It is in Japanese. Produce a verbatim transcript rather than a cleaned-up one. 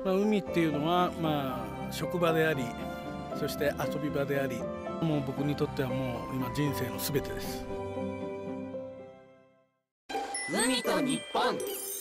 まあ、海っていうのは、まあ、職場であり、そして遊び場であり、もう僕にとってはもう今人生の全てです。 海と日本。